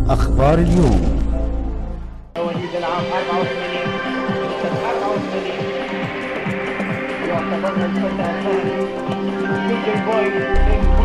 أخبار اليوم. مواليد العام 84 يعتبر الفتى الثاني. بيج بوي